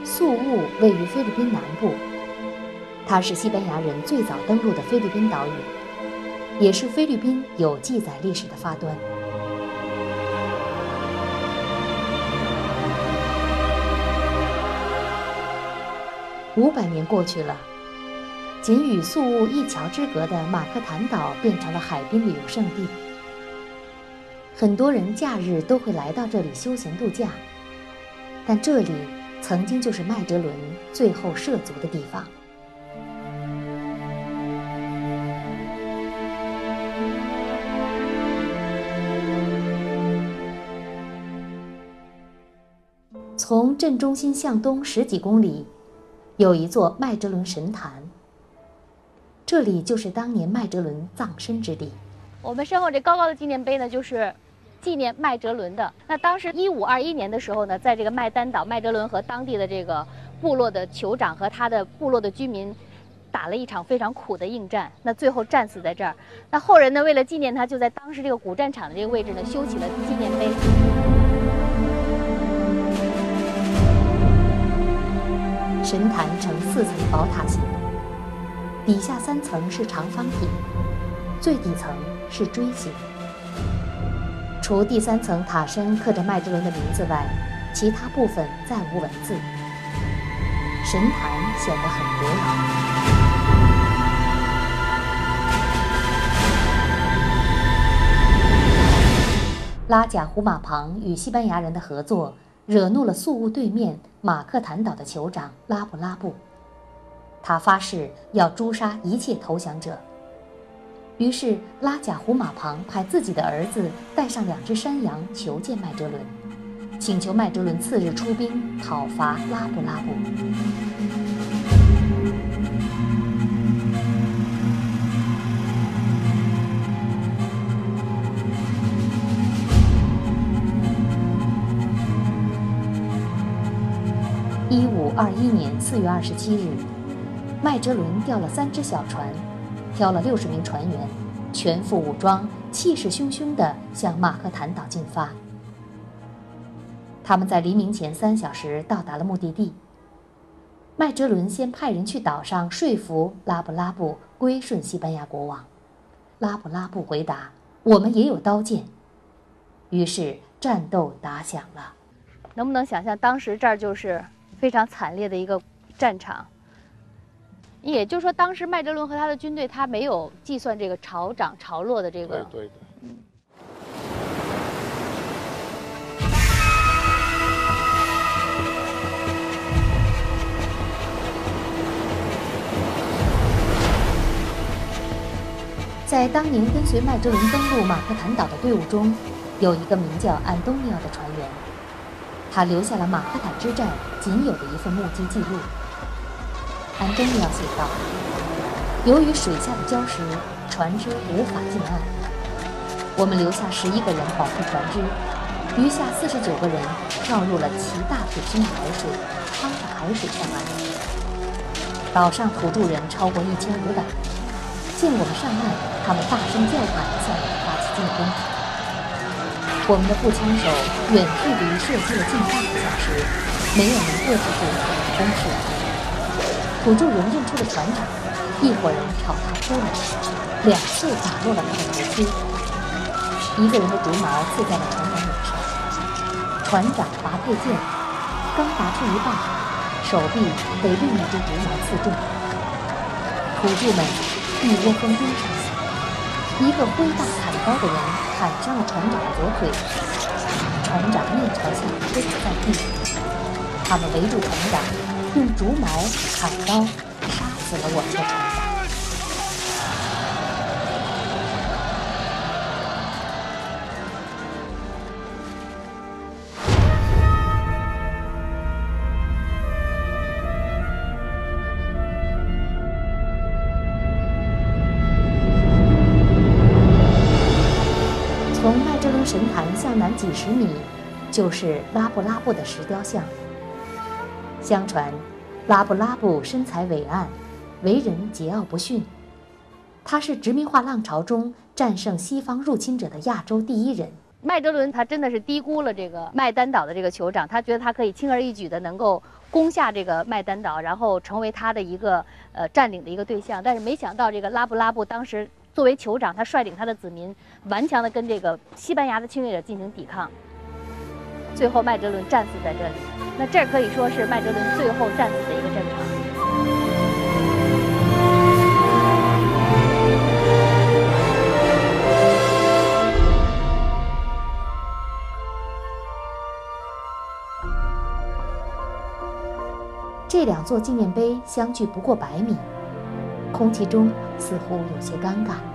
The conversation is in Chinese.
宿务位于菲律宾南部，它是西班牙人最早登陆的菲律宾岛屿，也是菲律宾有记载历史的发端。500年过去了，仅与宿务一桥之隔的马克坦岛变成了海滨旅游胜地。很多人假日都会来到这里休闲度假，但这里曾经就是麦哲伦最后涉足的地方。从镇中心向东10几公里，有一座麦哲伦神坛，这里就是当年麦哲伦葬身之地。 我们身后这高高的纪念碑呢，就是纪念麦哲伦的。那当时1521年的时候呢，在这个麦丹岛，麦哲伦和当地的这个部落的酋长和他的部落的居民打了一场非常苦的硬战，那最后战死在这儿。那后人呢，为了纪念他，就在当时这个古战场的这个位置呢，修起了纪念碑。 神坛呈4层宝塔形，底下3层是长方体，最底层是锥形。除第3层塔身刻着麦哲伦的名字外，其他部分再无文字。神坛显得很古老。拉贾胡马庞与西班牙人的合作，惹怒了宿务对面马克坦岛的酋长拉布拉布，他发誓要诛杀一切投降者。于是拉贾胡马庞派自己的儿子带上2只山羊求见麦哲伦，请求麦哲伦次日出兵讨伐拉布拉布。1521年4月27日，麦哲伦调了3只小船，挑了60名船员，全副武装，气势汹汹地向马克坦岛进发。他们在黎明前3小时到达了目的地。麦哲伦先派人去岛上说服拉布拉布归顺西班牙国王。拉布拉布回答：“我们也有刀剑。”于是战斗打响了。 能不能想象当时这儿就是非常惨烈的一个战场？也就是说，当时麦哲伦和他的军队，他没有计算这个潮涨潮落的这个。 对的。 在当年跟随麦哲伦登陆马克坦岛的队伍中，有一个名叫安东尼奥的船员，他留下了马克坦之战仅有的一份目击记录。安东尼奥写道：“由于水下的礁石，船只无法进岸。我们留下11个人保护船只，余下49个人跳入了其大腿深的海水，趟着海水上岸。岛上土著人超过1500人，见我们上岸，他们大声叫喊，向我们发起进攻。我们的步枪手远距离射击了近半个小时，没有能遏制住我们的攻势。土著人认出了船长，一伙人朝他扑来，2次打落了他的头盔，一个人的竹矛刺在了船长脸上。船长拔佩剑，刚拔出一半，手臂被另一只竹矛刺中。土著们一窝蜂盯上去，一个挥大砍刀的人砍伤了船长的左腿，船长面朝下跌倒在地。他们围住船长，用竹矛、砍刀杀死了我们的船长。从麦哲伦神坛向南几十米，就是拉布拉布的石雕像。相传，拉布拉布身材伟岸，为人桀骜不驯。他是殖民化浪潮中战胜西方入侵者的亚洲第一人。 麦哲伦他真的是低估了这个麦丹岛的这个酋长，他觉得他可以轻而易举的能够攻下这个麦丹岛，然后成为他的一个占领的一个对象。但是没想到这个拉布拉布当时作为酋长，他率领他的子民顽强地跟这个西班牙的侵略者进行抵抗，最后麦哲伦战死在这里。那这可以说是麦哲伦最后战死的一个战场。 这2座纪念碑相距不过100米，空气中似乎有些尴尬。